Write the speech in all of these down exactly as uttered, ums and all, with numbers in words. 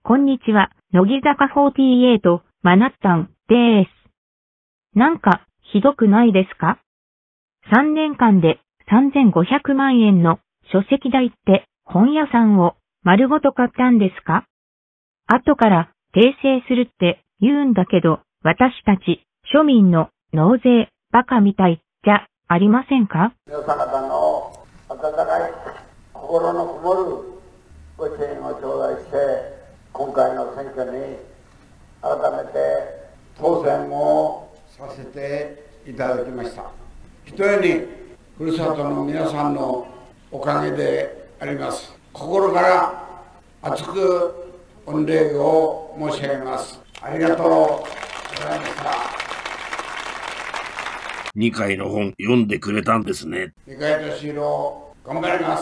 こんにちは、乃木坂フォーティーエイト、マナッタンです。なんか、ひどくないですか？ さん 年間でさんぜんごひゃくまんえんの書籍代って本屋さんを丸ごと買ったんですか？後から訂正するって言うんだけど、私たち庶民の納税バカみたいじゃありませんか？ 皆様方の温かい心のこもるご支援を頂戴して、今回の選挙に改めて当選をさせていただきました。ひとえにふるさとの皆さんのおかげであります。心から厚く御礼を申し上げます。ありがとうございました。 にかいの本読んでくれたんですね。 二階俊郎頑張ります。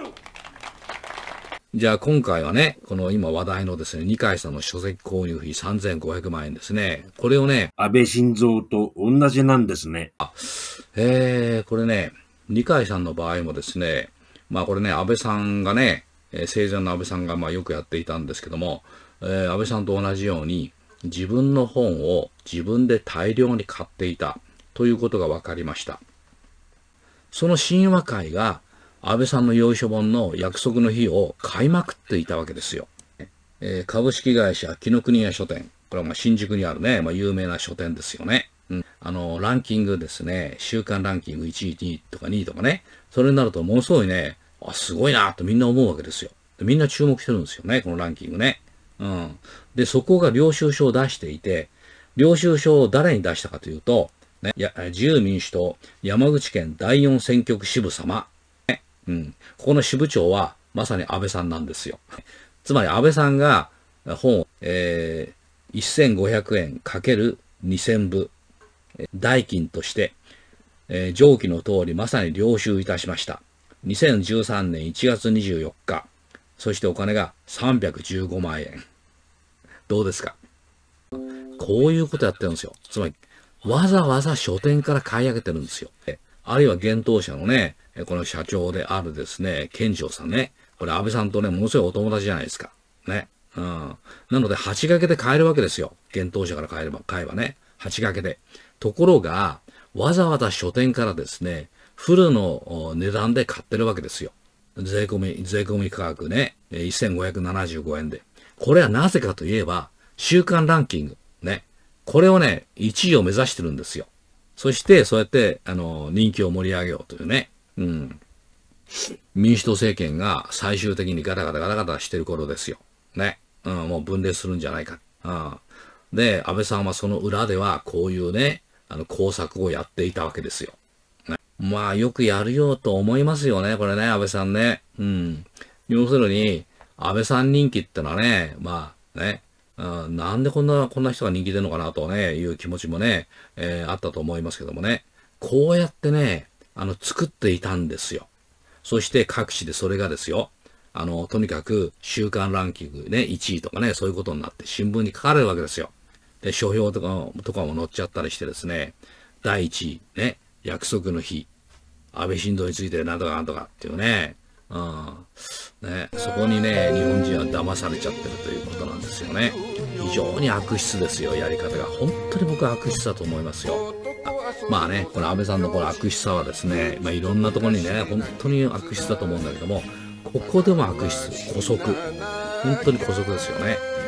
じゃあ今回はね、この今話題のですね、二階さんの書籍購入費さんぜんごひゃくまんえんですね。これをね、 安倍晋三と同じなんですね。 あ、えー、これね、二階さんの場合もですね、まあこれね、安倍さんがね、えー、生前の安倍さんがまあよくやっていたんですけども、えー、安倍さんと同じように自分の本を自分で大量に買っていたということが分かりました。その神話会が安倍さんの要所本の約束の日を買いまくっていたわけですよ。えー、株式会社紀ノ国屋書店。これはまあ新宿にあるね、まあ、有名な書店ですよね。うん。あの、ランキングですね、週間ランキングいちい、にいとかにいとかね。それになるとものすごいね、あ、すごいなとみんな思うわけですよ。でみんな注目してるんですよね、このランキングね。うん。で、そこが領収書を出していて、領収書を誰に出したかというと、ね、や自由民主党山口県だいよん選挙区支部様。うん、ここの支部長はまさに安倍さんなんですよ。つまり安倍さんが本を、えー、せんごひゃくえんかけるにせんぶ代金として、えー、上記の通りまさに領収いたしました。にせんじゅうさんねんいちがつにじゅうよっか。そしてお金がさんびゃくじゅうごまんえん。どうですか？こういうことやってるんですよ。つまりわざわざ書店から買い上げてるんですよ。あるいは幻冬舎のね、この社長であるですね、健丈さんね。これ安倍さんとね、ものすごいお友達じゃないですか。ね。うん。なので、はちがけで買えるわけですよ。幻冬舎から買えれば、買えばね。はちがけで。ところが、わざわざ書店からですね、フルの値段で買ってるわけですよ。税込み、税込み価格ね、せんごひゃくななじゅうごえんで。これはなぜかといえば、週間ランキング。ね。これをね、いちいを目指してるんですよ。そして、そうやって、あの、人気を盛り上げようというね。うん。民主党政権が最終的にガタガタガタガタしてる頃ですよ。ね。うん、もう分裂するんじゃないか。うん。で、安倍さんはその裏では、こういうね、あの、工作をやっていたわけですよ。ね、まあ、よくやるよと思いますよね、これね、安倍さんね。うん。要するに、安倍さん人気ってのはね、まあ、ね。うん、なんでこんな、こんな人が人気出るのかなとね、いう気持ちもね、えー、あったと思いますけどもね。こうやってね、あの、作っていたんですよ。そして各地でそれがですよ。あの、とにかく週間ランキングね、いちいとかね、そういうことになって新聞に書かれるわけですよ。で、書評とかとかも載っちゃったりしてですね、だいいちい、ね、約束の日、安倍晋三についてなんとかなんとかっていうね、うん。ね、そこにね、日本人は騙されちゃってるということなんですよね。非常に悪質ですよ、やり方が。本当に僕は悪質だと思いますよ。まあね、この安倍さんのこの悪質さはですね、まあいろんなところにね、本当に悪質だと思うんだけども、ここでも悪質、姑息。本当に姑息ですよね。